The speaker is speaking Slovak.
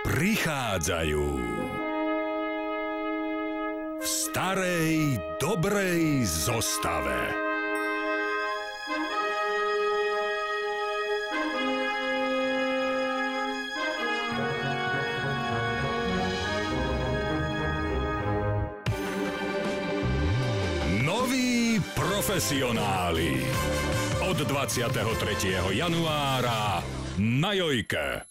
prichádzajú v starej, dobrej zostave. Noví profesionáli. Od 23. januára na Jojke.